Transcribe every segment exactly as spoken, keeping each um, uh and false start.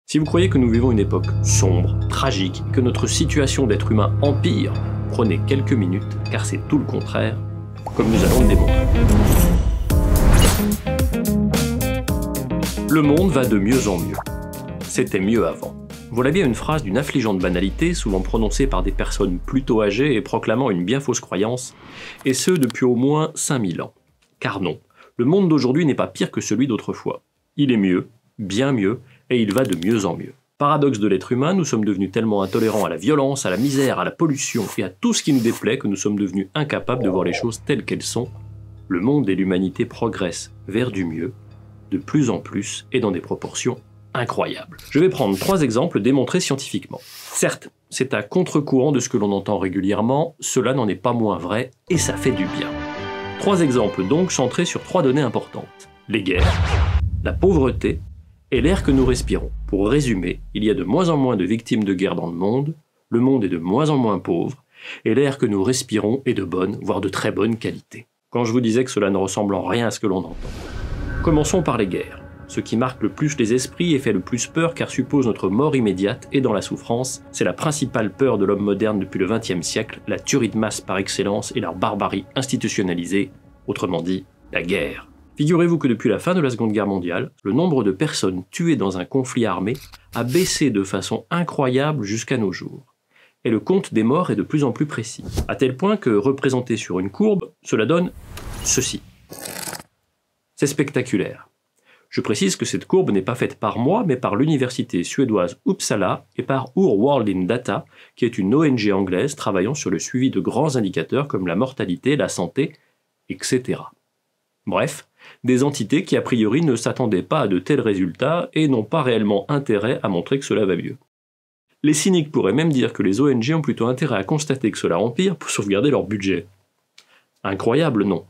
Si vous croyez que nous vivons une époque sombre, tragique, et que notre situation d'être humain empire, prenez quelques minutes, car c'est tout le contraire, comme nous allons le démontrer. Le monde va de mieux en mieux. C'était mieux avant. Voilà bien une phrase d'une affligeante banalité, souvent prononcée par des personnes plutôt âgées et proclamant une bien fausse croyance, et ce depuis au moins cinq mille ans. Car non, le monde d'aujourd'hui n'est pas pire que celui d'autrefois. Il est mieux, bien mieux, et il va de mieux en mieux. Paradoxe de l'être humain, nous sommes devenus tellement intolérants à la violence, à la misère, à la pollution et à tout ce qui nous déplaît que nous sommes devenus incapables de voir les choses telles qu'elles sont. Le monde et l'humanité progressent vers du mieux, de plus en plus et dans des proportions incroyables. Je vais prendre trois exemples démontrés scientifiquement. Certes, c'est à contre-courant de ce que l'on entend régulièrement, cela n'en est pas moins vrai et ça fait du bien. Trois exemples donc centrés sur trois données importantes. Les guerres, la pauvreté et l'air que nous respirons. Pour résumer, il y a de moins en moins de victimes de guerre dans le monde, le monde est de moins en moins pauvre, et l'air que nous respirons est de bonne, voire de très bonne qualité. Quand je vous disais que cela ne ressemble en rien à ce que l'on entend. Commençons par les guerres. Ce qui marque le plus les esprits et fait le plus peur car suppose notre mort immédiate et dans la souffrance, c'est la principale peur de l'homme moderne depuis le vingtième siècle, la tuerie de masse par excellence et la barbarie institutionnalisée, autrement dit, la guerre. Figurez-vous que depuis la fin de la Seconde Guerre mondiale, le nombre de personnes tuées dans un conflit armé a baissé de façon incroyable jusqu'à nos jours. Et le compte des morts est de plus en plus précis, à tel point que, représenté sur une courbe, cela donne ceci. C'est spectaculaire. Je précise que cette courbe n'est pas faite par moi, mais par l'université suédoise Uppsala et par Our World in Data, qui est une O N G anglaise travaillant sur le suivi de grands indicateurs comme la mortalité, la santé, et cetera. Bref, des entités qui a priori ne s'attendaient pas à de tels résultats et n'ont pas réellement intérêt à montrer que cela va mieux. Les cyniques pourraient même dire que les O N G ont plutôt intérêt à constater que cela empire pour sauvegarder leur budget. Incroyable, non.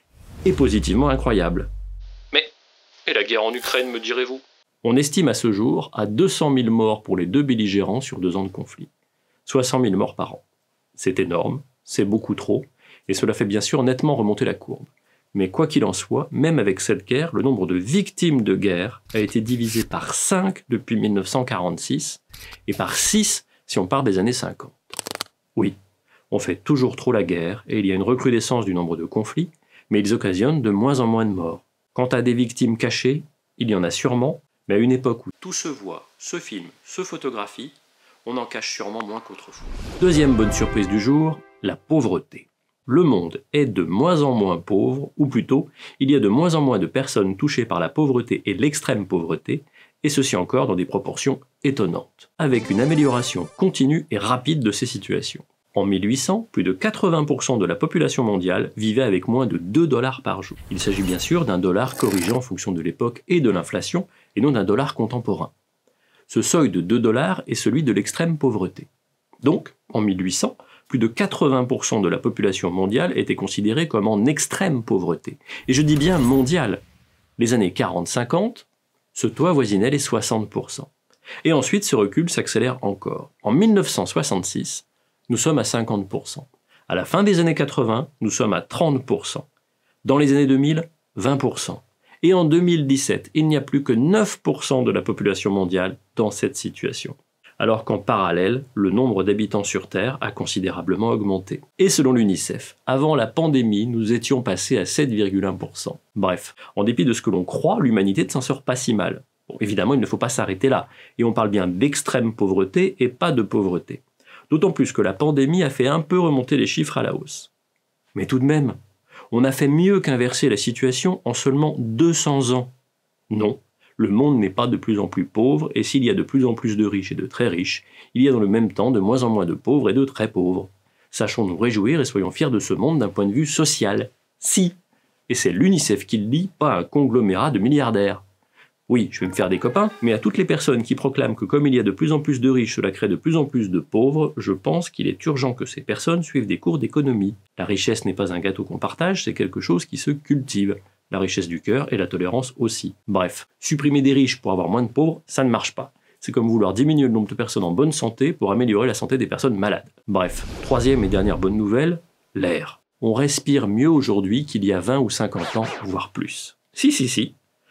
Et positivement incroyable. Mais, et la guerre en Ukraine, me direz-vous? On estime à ce jour à deux cent mille morts pour les deux belligérants sur deux ans de conflit. Soit cent mille morts par an. C'est énorme, c'est beaucoup trop, et cela fait bien sûr nettement remonter la courbe. Mais quoi qu'il en soit, même avec cette guerre, le nombre de victimes de guerre a été divisé par cinq depuis mille neuf cent quarante-six, et par six si on part des années cinquante. Oui, on fait toujours trop la guerre, et il y a une recrudescence du nombre de conflits, mais ils occasionnent de moins en moins de morts. Quant à des victimes cachées, il y en a sûrement, mais à une époque où tout se voit, se filme, se photographie, on en cache sûrement moins qu'autrefois. Deuxième bonne surprise du jour, la pauvreté. Le monde est de moins en moins pauvre, ou plutôt, il y a de moins en moins de personnes touchées par la pauvreté et l'extrême pauvreté, et ceci encore dans des proportions étonnantes, avec une amélioration continue et rapide de ces situations. En mille huit cents, plus de quatre-vingts pour cent de la population mondiale vivait avec moins de deux dollars par jour. Il s'agit bien sûr d'un dollar corrigé en fonction de l'époque et de l'inflation, et non d'un dollar contemporain. Ce seuil de deux dollars est celui de l'extrême pauvreté. Donc, en mille huit cents, plus de quatre-vingts pour cent de la population mondiale était considérée comme en extrême pauvreté. Et je dis bien mondiale. Les années quarante cinquante, ce taux avoisinait les soixante pour cent. Et ensuite, ce recul s'accélère encore. En mille neuf cent soixante-six, nous sommes à cinquante pour cent. À la fin des années quatre-vingts, nous sommes à trente pour cent. Dans les années deux mille, vingt pour cent. Et en deux mille dix-sept, il n'y a plus que neuf pour cent de la population mondiale dans cette situation. Alors qu'en parallèle, le nombre d'habitants sur Terre a considérablement augmenté. Et selon l'UNICEF, avant la pandémie, nous étions passés à sept virgule un pour cent. Bref, en dépit de ce que l'on croit, l'humanité ne s'en sort pas si mal. Bon, évidemment, il ne faut pas s'arrêter là, et on parle bien d'extrême pauvreté et pas de pauvreté. D'autant plus que la pandémie a fait un peu remonter les chiffres à la hausse. Mais tout de même, on a fait mieux qu'inverser la situation en seulement deux cents ans. Non. Le monde n'est pas de plus en plus pauvre, et s'il y a de plus en plus de riches et de très riches, il y a dans le même temps de moins en moins de pauvres et de très pauvres. Sachons nous réjouir et soyons fiers de ce monde d'un point de vue social. Si. Et c'est l'UNICEF qui le dit, pas un conglomérat de milliardaires. Oui, je vais me faire des copains, mais à toutes les personnes qui proclament que comme il y a de plus en plus de riches, cela crée de plus en plus de pauvres, je pense qu'il est urgent que ces personnes suivent des cours d'économie. La richesse n'est pas un gâteau qu'on partage, c'est quelque chose qui se cultive. La richesse du cœur et la tolérance aussi. Bref, supprimer des riches pour avoir moins de pauvres, ça ne marche pas. C'est comme vouloir diminuer le nombre de personnes en bonne santé pour améliorer la santé des personnes malades. Bref, troisième et dernière bonne nouvelle, l'air. On respire mieux aujourd'hui qu'il y a vingt ou cinquante ans, voire plus. Si, si, si.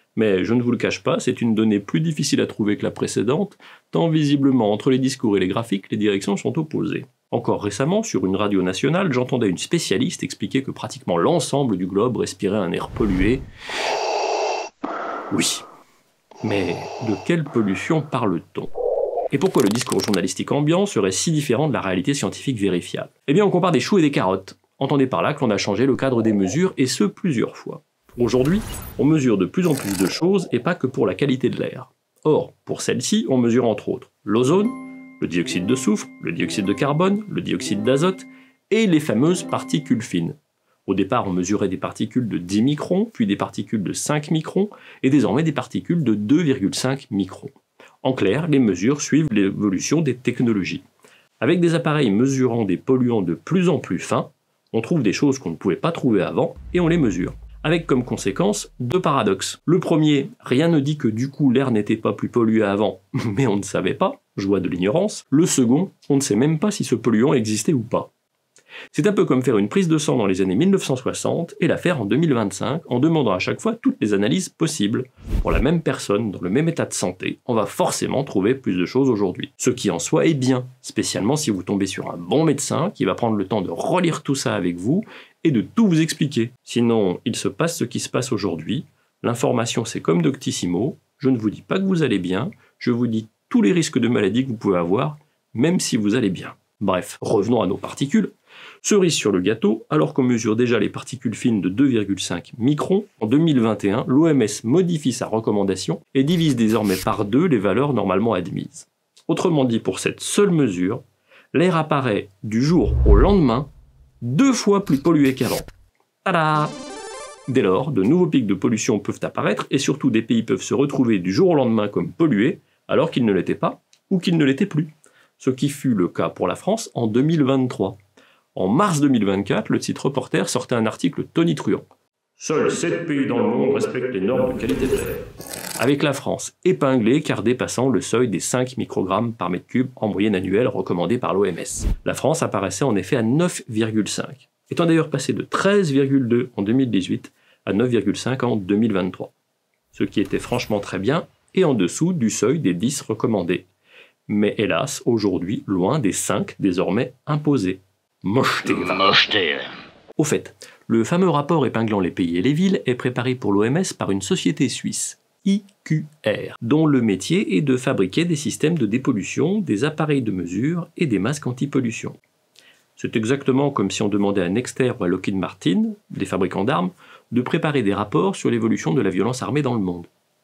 Mais je ne vous le cache pas, c'est une donnée plus difficile à trouver que la précédente, tant visiblement entre les discours et les graphiques, les directions sont opposées. Encore récemment, sur une radio nationale, j'entendais une spécialiste expliquer que pratiquement l'ensemble du globe respirait un air pollué. Oui. Mais de quelle pollution parle-t-on? Et pourquoi le discours journalistique ambiant serait si différent de la réalité scientifique vérifiable? Eh bien, on compare des choux et des carottes. Entendez par là que l'on a changé le cadre des mesures, et ce plusieurs fois. Aujourd'hui, on mesure de plus en plus de choses, et pas que pour la qualité de l'air. Or, pour celle-ci, on mesure entre autres l'ozone, le dioxyde de soufre, le dioxyde de carbone, le dioxyde d'azote, et les fameuses particules fines. Au départ, on mesurait des particules de dix microns, puis des particules de cinq microns, et désormais des particules de deux virgule cinq microns. En clair, les mesures suivent l'évolution des technologies. Avec des appareils mesurant des polluants de plus en plus fins, on trouve des choses qu'on ne pouvait pas trouver avant, et on les mesure. Avec comme conséquence deux paradoxes. Le premier, rien ne dit que du coup l'air n'était pas plus pollué avant, mais on ne savait pas, joie de l'ignorance. Le second, on ne sait même pas si ce polluant existait ou pas. C'est un peu comme faire une prise de sang dans les années mille neuf cent soixante et la faire en deux mille vingt-cinq en demandant à chaque fois toutes les analyses possibles. Pour la même personne, dans le même état de santé, on va forcément trouver plus de choses aujourd'hui. Ce qui en soi est bien, spécialement si vous tombez sur un bon médecin qui va prendre le temps de relire tout ça avec vous et de tout vous expliquer. Sinon, il se passe ce qui se passe aujourd'hui. L'information, c'est comme Doctissimo. Je ne vous dis pas que vous allez bien, je vous dis tous les risques de maladie que vous pouvez avoir, même si vous allez bien. Bref, revenons à nos particules. Cerise sur le gâteau, alors qu'on mesure déjà les particules fines de deux virgule cinq microns, en deux mille vingt et un, l'O M S modifie sa recommandation et divise désormais par deux les valeurs normalement admises. Autrement dit, pour cette seule mesure, l'air apparaît du jour au lendemain deux fois plus pollué qu'avant. Tada! Dès lors, de nouveaux pics de pollution peuvent apparaître et surtout des pays peuvent se retrouver du jour au lendemain comme pollués alors qu'ils ne l'étaient pas ou qu'ils ne l'étaient plus. Ce qui fut le cas pour la France en deux mille vingt-trois. En mars deux mille vingt-quatre, le site Reporter sortait un article tonitruant. Seuls sept pays dans le monde respectent les normes de qualité de l'air. Avec la France épinglée car dépassant le seuil des cinq microgrammes par mètre cube en moyenne annuelle recommandé par l'O M S. La France apparaissait en effet à neuf virgule cinq, étant d'ailleurs passé de treize virgule deux en deux mille dix-huit à neuf virgule cinq en deux mille vingt-trois. Ce qui était franchement très bien et en dessous du seuil des dix recommandés. Mais hélas, aujourd'hui, loin des cinq désormais imposés. Mocheté, va. Mocheté. Au fait, le fameux rapport épinglant les pays et les villes est préparé pour l'O M S par une société suisse, I Q R, dont le métier est de fabriquer des systèmes de dépollution, des appareils de mesure et des masques anti-pollution. C'est exactement comme si on demandait à Nexter ou à Lockheed Martin, des fabricants d'armes, de préparer des rapports sur l'évolution de la violence armée dans le monde.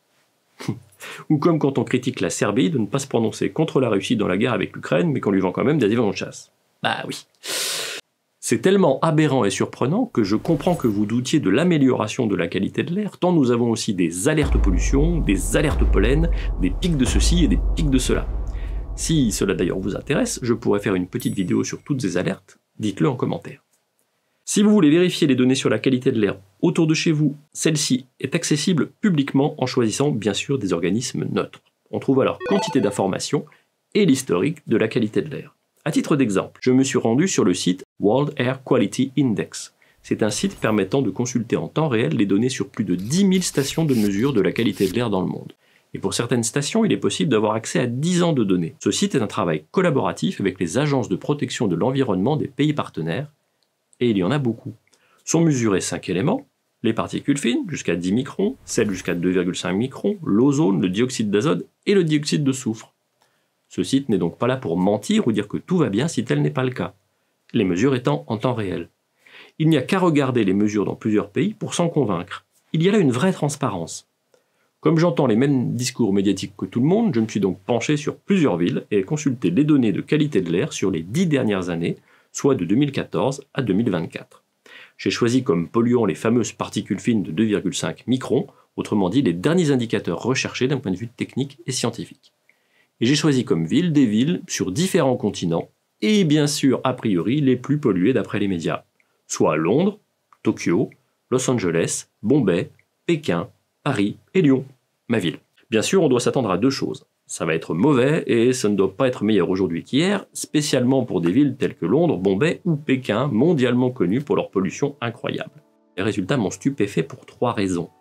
Ou comme quand on critique la Serbie de ne pas se prononcer contre la Russie dans la guerre avec l'Ukraine, mais qu'on lui vend quand même des avions de chasse. Bah oui. C'est tellement aberrant et surprenant que je comprends que vous doutiez de l'amélioration de la qualité de l'air, tant nous avons aussi des alertes pollution, des alertes pollen, des pics de ceci et des pics de cela. Si cela d'ailleurs vous intéresse, je pourrais faire une petite vidéo sur toutes ces alertes, dites-le en commentaire. Si vous voulez vérifier les données sur la qualité de l'air autour de chez vous, celle-ci est accessible publiquement en choisissant bien sûr des organismes neutres. On trouve alors quantité d'informations et l'historique de la qualité de l'air. À titre d'exemple, je me suis rendu sur le site World Air Quality Index. C'est un site permettant de consulter en temps réel les données sur plus de dix mille stations de mesure de la qualité de l'air dans le monde. Et pour certaines stations, il est possible d'avoir accès à dix ans de données. Ce site est un travail collaboratif avec les agences de protection de l'environnement des pays partenaires, et il y en a beaucoup. Sont mesurés cinq éléments, les particules fines, jusqu'à dix microns, celles jusqu'à deux virgule cinq microns, l'ozone, le dioxyde d'azote et le dioxyde de soufre. Ce site n'est donc pas là pour mentir ou dire que tout va bien si tel n'est pas le cas, les mesures étant en temps réel. Il n'y a qu'à regarder les mesures dans plusieurs pays pour s'en convaincre. Il y a là une vraie transparence. Comme j'entends les mêmes discours médiatiques que tout le monde, je me suis donc penché sur plusieurs villes et consulté les données de qualité de l'air sur les dix dernières années, soit de deux mille quatorze à deux mille vingt-quatre. J'ai choisi comme polluants les fameuses particules fines de deux virgule cinq microns, autrement dit les derniers indicateurs recherchés d'un point de vue technique et scientifique. Et j'ai choisi comme ville des villes sur différents continents, et bien sûr, a priori, les plus polluées d'après les médias, soit Londres, Tokyo, Los Angeles, Bombay, Pékin, Paris et Lyon, ma ville. Bien sûr, on doit s'attendre à deux choses. Ça va être mauvais et ça ne doit pas être meilleur aujourd'hui qu'hier, spécialement pour des villes telles que Londres, Bombay ou Pékin, mondialement connues pour leur pollution incroyable. Les résultats m'ont stupéfait pour trois raisons.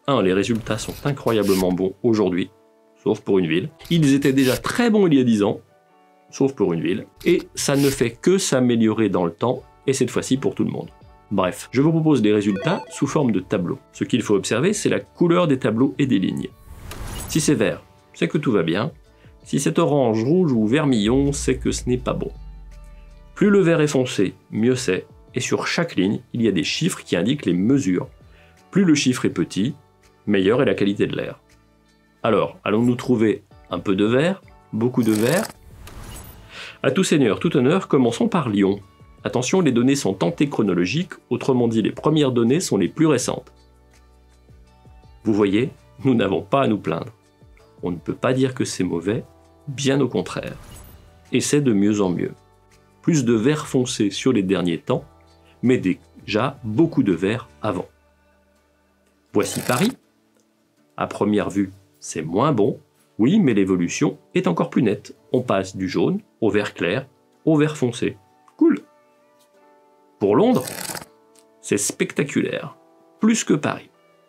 un, les résultats sont incroyablement bons aujourd'hui, sauf pour une ville. Ils étaient déjà très bons il y a dix ans, sauf pour une ville. Et ça ne fait que s'améliorer dans le temps, et cette fois-ci pour tout le monde. Bref, je vous propose des résultats sous forme de tableaux. Ce qu'il faut observer, c'est la couleur des tableaux et des lignes. Si c'est vert, c'est que tout va bien. Si c'est orange, rouge ou vermillon, c'est que ce n'est pas bon. Plus le vert est foncé, mieux c'est, et sur chaque ligne, il y a des chiffres qui indiquent les mesures. Plus le chiffre est petit, meilleure est la qualité de l'air. Alors, allons-nous trouver un peu de vert, beaucoup de vert? À tout seigneur, tout honneur, commençons par Lyon. Attention, les données sont antéchronologiques, autrement dit les premières données sont les plus récentes. Vous voyez, nous n'avons pas à nous plaindre. On ne peut pas dire que c'est mauvais, bien au contraire. Et c'est de mieux en mieux. Plus de vert foncé sur les derniers temps, mais déjà beaucoup de vert avant. Voici Paris. À première vue, c'est moins bon, oui, mais l'évolution est encore plus nette. On passe du jaune au vert clair, au vert foncé. Cool. Pour Londres, c'est spectaculaire, plus que Paris.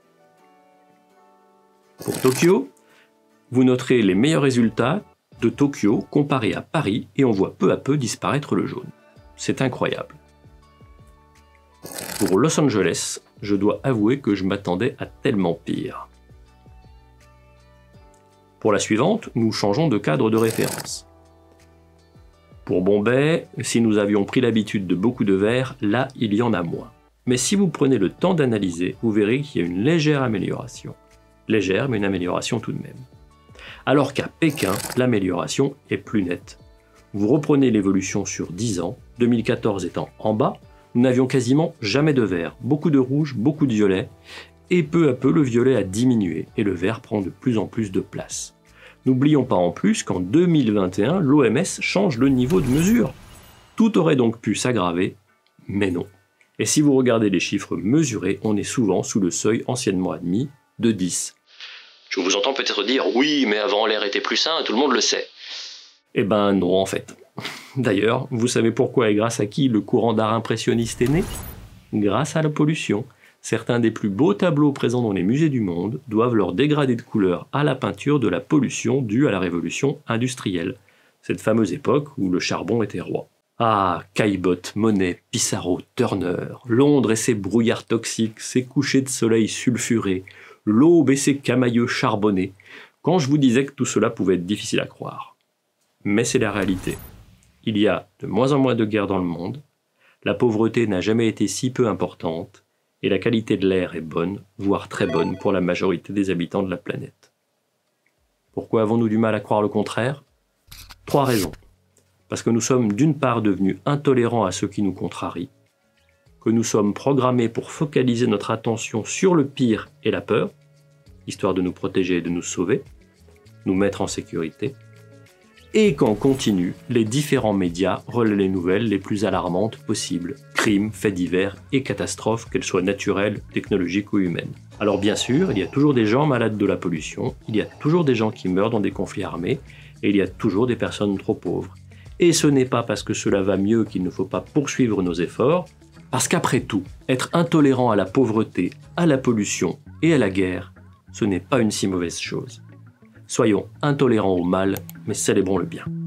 Pour Tokyo, vous noterez les meilleurs résultats de Tokyo comparés à Paris et on voit peu à peu disparaître le jaune. C'est incroyable. Pour Los Angeles, je dois avouer que je m'attendais à tellement pire. Pour la suivante, nous changeons de cadre de référence. Pour Bombay, si nous avions pris l'habitude de beaucoup de vert, là il y en a moins. Mais si vous prenez le temps d'analyser, vous verrez qu'il y a une légère amélioration. Légère, mais une amélioration tout de même. Alors qu'à Pékin, l'amélioration est plus nette. Vous reprenez l'évolution sur dix ans, deux mille quatorze étant en bas, nous n'avions quasiment jamais de vert, beaucoup de rouge, beaucoup de violet, et peu à peu le violet a diminué et le vert prend de plus en plus de place. N'oublions pas en plus qu'en deux mille vingt et un, l'O M S change le niveau de mesure. Tout aurait donc pu s'aggraver, mais non. Et si vous regardez les chiffres mesurés, on est souvent sous le seuil anciennement admis de dix. Je vous entends peut-être dire « oui, mais avant l'air était plus sain, tout le monde le sait ». Eh ben non en fait. D'ailleurs, vous savez pourquoi et grâce à qui le courant d'art impressionniste est né? Grâce à la pollution. Certains des plus beaux tableaux présents dans les musées du monde doivent leur dégradé de couleur à la peinture de la pollution due à la révolution industrielle, cette fameuse époque où le charbon était roi. Ah, Caillebotte, Monet, Pissarro, Turner, Londres et ses brouillards toxiques, ses couchers de soleil sulfurés, l'aube et ses camailleux charbonnés, quand je vous disais que tout cela pouvait être difficile à croire. Mais c'est la réalité. Il y a de moins en moins de guerres dans le monde, la pauvreté n'a jamais été si peu importante, et la qualité de l'air est bonne, voire très bonne, pour la majorité des habitants de la planète. Pourquoi avons-nous du mal à croire le contraire? Trois raisons. Parce que nous sommes d'une part devenus intolérants à ceux qui nous contrarient, que nous sommes programmés pour focaliser notre attention sur le pire et la peur, histoire de nous protéger et de nous sauver, nous mettre en sécurité, et qu'en continu, les différents médias relaient les nouvelles les plus alarmantes possibles, crimes, faits divers et catastrophes, qu'elles soient naturelles, technologiques ou humaines. Alors bien sûr, il y a toujours des gens malades de la pollution, il y a toujours des gens qui meurent dans des conflits armés, et il y a toujours des personnes trop pauvres. Et ce n'est pas parce que cela va mieux qu'il ne faut pas poursuivre nos efforts, parce qu'après tout, être intolérant à la pauvreté, à la pollution et à la guerre, ce n'est pas une si mauvaise chose. Soyons intolérants au mal, mais célébrons le bien.